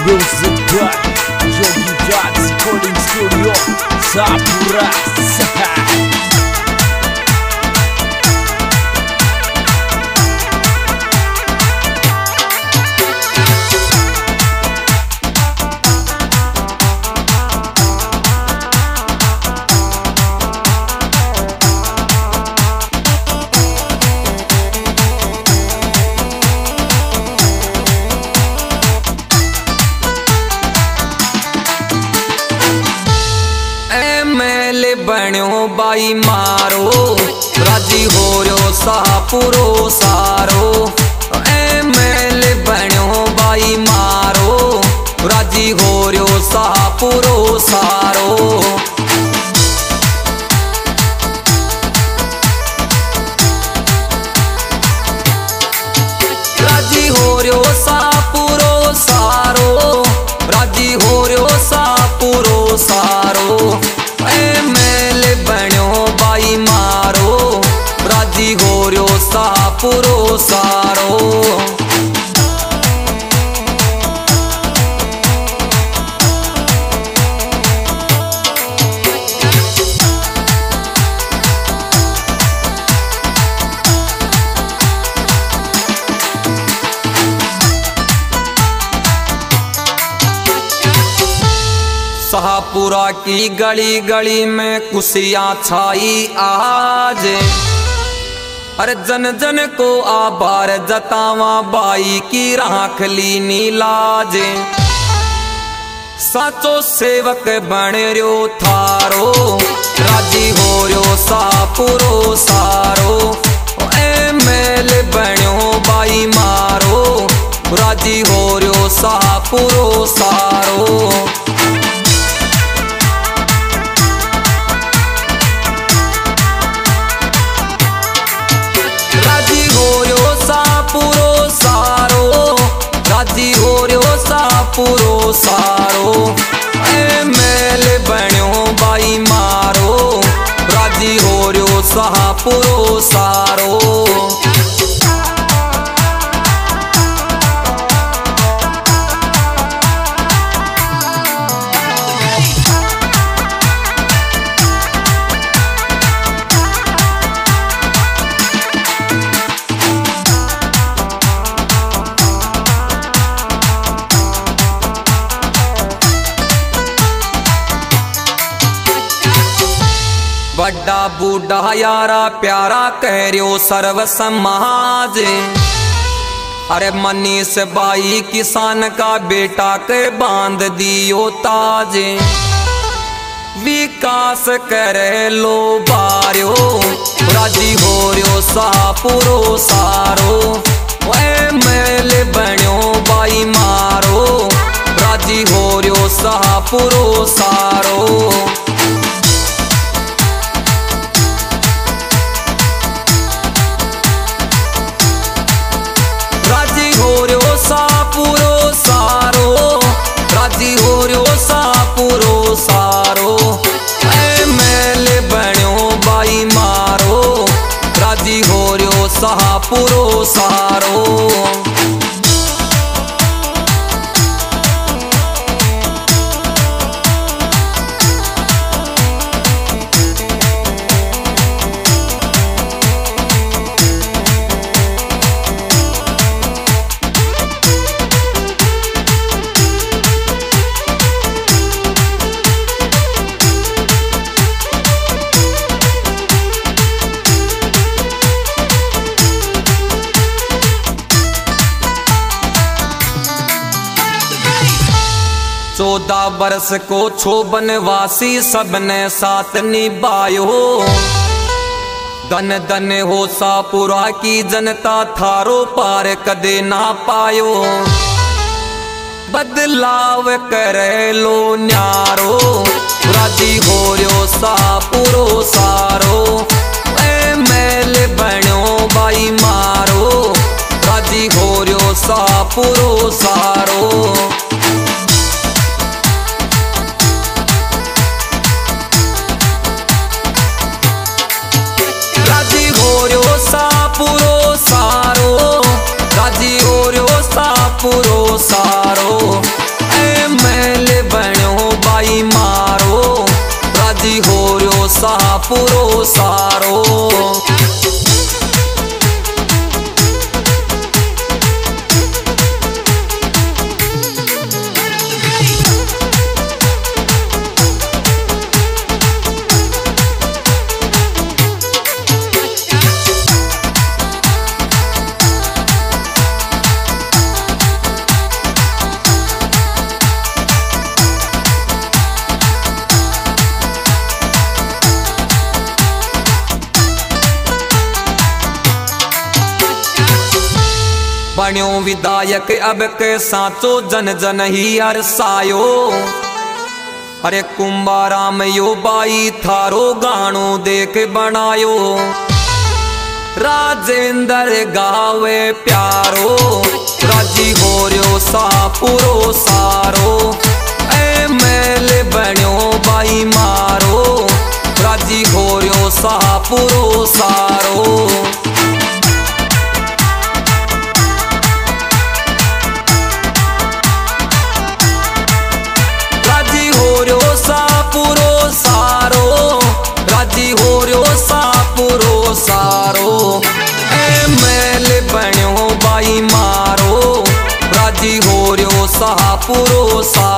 Music by Yogi Dats Recording Studio Sapura. बण्यो बाई मारो राजी हो रो सापुरो सारो। ML बण्यो बाई मारो राजी हो रो सापुरो सारो। राजी हो रो सापुरो सारो, राजी हो रो सापुरो सारो। ML बण्यो बाई मारो राजी हो रो सापुरो सारो। शाहपुरा की गली गली में खुशियाँ छाई आज। अरे जन जन को आभार जतावा बाई की राख ली नीलाज। साचो सेवक बन रो थारो राजी हो रो शाहपुरो सारो। ML बण्यो बाई मारो राजी हो रो शाहपुरो सारो। राजी हो रो सापुरो सारो। ML बण्यो बाई मारो राजी हो रो सापुरो सारो। बड़ा बूढ़ा यारा प्यारा कह रो सर्व समाज। अरे मनीष बाई किसान का बेटा के बांध दियो ताज। विकास करे लो बारो राजी हो रो सापुरो सारो। ML बण्यो बाई मारो राजी हो रो सापुरो सारो। सापुरो सारो राजी हो रो सापुरो सारो। ML बण्यो बाई मारो राजी हो रो सापुरो सारो। चौदह वर्ष को छो बनवासी सबने साथ निभायो। धन धन हो शाहपुरा की जनता थारो पार कदे ना पायो। बदलाव करे लो न्यारो राजी हो रो शाहपुरो सारो। ML बण्यो बाई मारो राजी हो रो शाहपुरो सारो। राजी हो रो सापुरो सारो, राजी हो रो सापुरो सारो। मैल बण्यो बाई मारो, राजी हो रयो शाहपुरो सारो। बण्यो विधायक अब के साचो जन जन ही हरसायो। अरे कुंभाराम यो बाई थारो गानो देख बनायो, राजेंद्र गावे प्यारो, राजी हो रयो शाहपुरो सारो। ए मैल बण्यो बाई मारो, राजी हो रयो शाहपुरो सारो। राजी हो रयो शाहपुरो सारो। ए मैल बण्यो बाई मारो, राजी हो रयो शाहपुरो सारो।